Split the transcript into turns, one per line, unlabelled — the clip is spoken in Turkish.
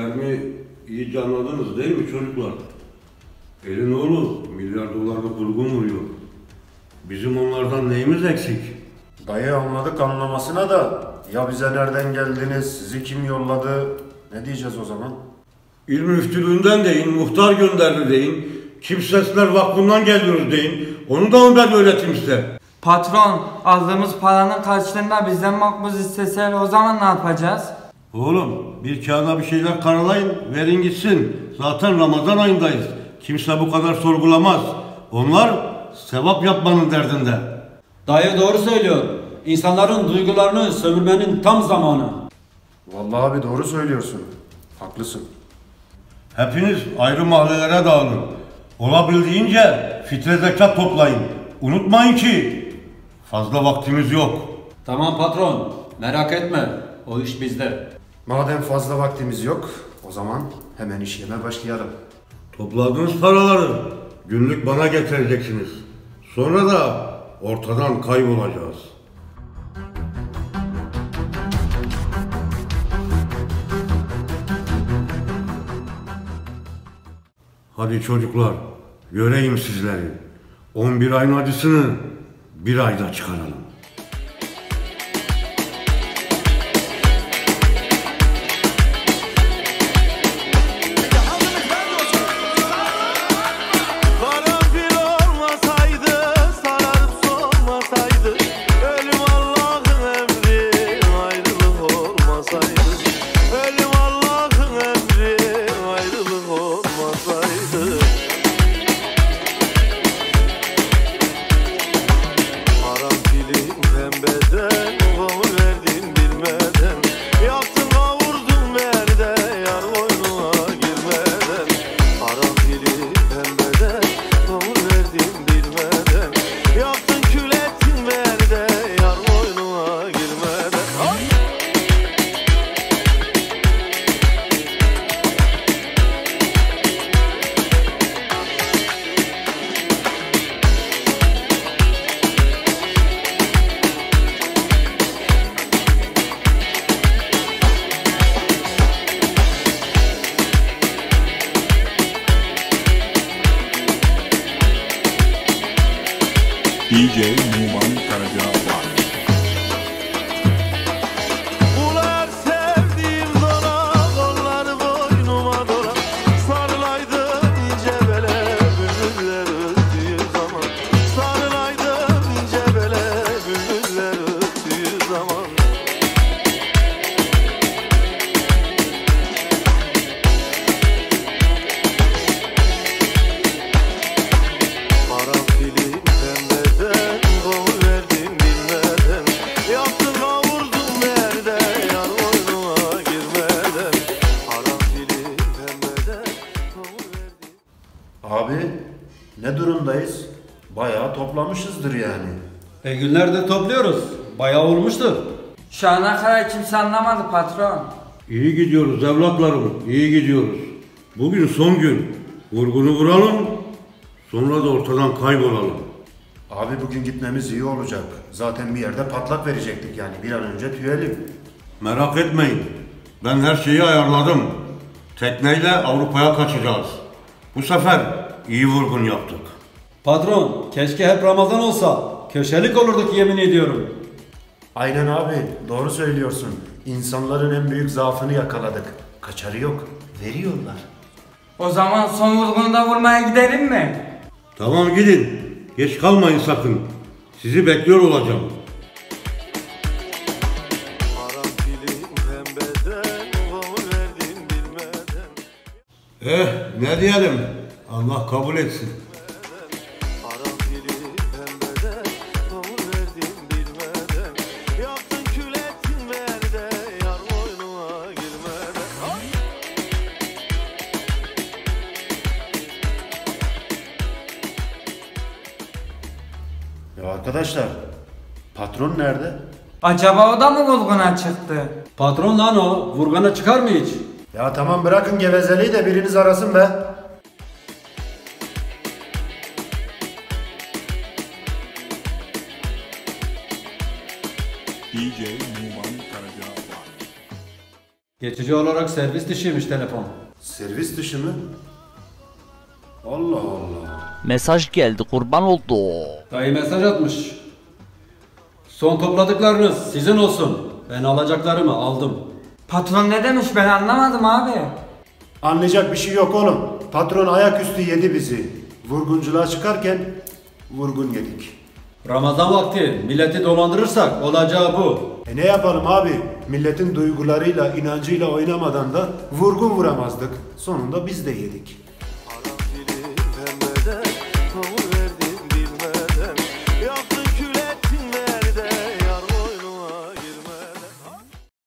dediklerimi iyice anladınız değil mi çocuklar? Elin oğlu milyar dolarlık vurgun vuruyor. Bizim onlardan neyimiz eksik?
Dayı anladık anlamasına da ya bize nereden geldiniz, sizi kim yolladı, ne diyeceğiz o zaman?
İl müftülüğünden deyin, muhtar gönderdi deyin, Kimsesler Vakfı'ndan geliyoruz deyin. Onu da mı ben öğreteyim size?
Patron, aldığımız paranın karşılığında bizden makbuz isteseler o zaman ne yapacağız?
Oğlum bir kağıda bir şeyler karalayın, verin gitsin. Zaten Ramazan ayındayız. Kimse bu kadar sorgulamaz. Onlar sevap yapmanın derdinde.
Dayı doğru söylüyor. İnsanların duygularını sömürmenin tam zamanı.
Vallahi abi doğru söylüyorsun. Haklısın.
Hepiniz ayrı mahallelere dağılın. Olabildiğince fitre zekat toplayın. Unutmayın ki fazla vaktimiz yok.
Tamam patron, merak etme. O iş bizde.
Madem fazla vaktimiz yok, o zaman hemen işleme başlayalım.
Topladığınız paraları günlük bana getireceksiniz. Sonra da ortadan kaybolacağız. Hadi çocuklar, göreyim sizleri. 11 ayın acısını bir ayda çıkaralım.
DJ Numan Karaca var.
Ular sevdiğim dola, kollar boynuma dola. Sarılaydım ince bele, bülbüller öttüğü zaman. Sarılaydım ince bele, bülbüller öttüğü zaman. Karanfili pembeden kol verdim bilmeden. Yaptın kavurdun nerede yar oyununa girmeden. Karanfili pembeden kol verdim.
Abi, ne durumdayız? Bayağı toplamışızdır yani.
Günlerdir topluyoruz. Bayağı olmuştur.
Şu ana kadar kimse anlamadı patron.
İyi gidiyoruz evlatlarım, iyi gidiyoruz. Bugün son gün. Vurgunu vuralım, sonra da ortadan kaybolalım.
Abi bugün gitmemiz iyi olacak. Zaten bir yerde patlak verecektik yani bir an önce tüyelim.
Merak etmeyin, ben her şeyi ayarladım. Tekneyle Avrupa'ya kaçacağız. Bu sefer iyi vurgun yaptık.
Patron, keşke hep Ramazan olsa. Köşelik olurduk yemin ediyorum.
Aynen abi, doğru söylüyorsun. İnsanların en büyük zaafını yakaladık. Kaçarı yok, veriyorlar.
O zaman son vurgunu da vurmaya gidelim mi?
Tamam gidin, geç kalmayın sakın. Sizi bekliyor olacağım.
Karanfili pembeden kol verdim bilmeden.
Ne diyelim, Allah kabul etsin.
Karanfili pembeden kol verdim bilmeden. Yaptın kül ettin nerede yar oyununa girmeden.
Ya arkadaşlar, patron nerede?
Acaba o da mı vurguna çıktı?
Patron lan o. Vurgana çıkar mı hiç?
Ya tamam bırakın gevezeliği de biriniz arasın be.
DJ Numan Karaca var.
Geçici olarak servis dışıymış telefon.
Servis dışı mı? Allah Allah.
Mesaj geldi, kurban oldu.
Dayı mesaj atmış. Son topladıklarınız sizin olsun. Ben alacaklarımı aldım.
Patron ne demiş ben anlamadım abi.
Anlayacak bir şey yok oğlum. Patron ayaküstü yedi bizi. Vurgunculuğa çıkarken vurgun yedik.
Ramazan vakti milleti dolandırırsak olacağı bu.
Ne yapalım abi? Milletin duygularıyla, inancıyla oynamadan da vurgun vuramazdık. Sonunda biz de yedik.